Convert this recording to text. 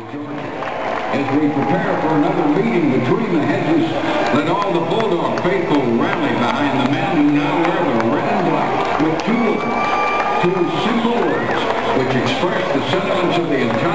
As we prepare for another meeting between the hedges, let all the Bulldog faithful rally behind the men who now wear the red and black with two simple words which express the sentiments of the entire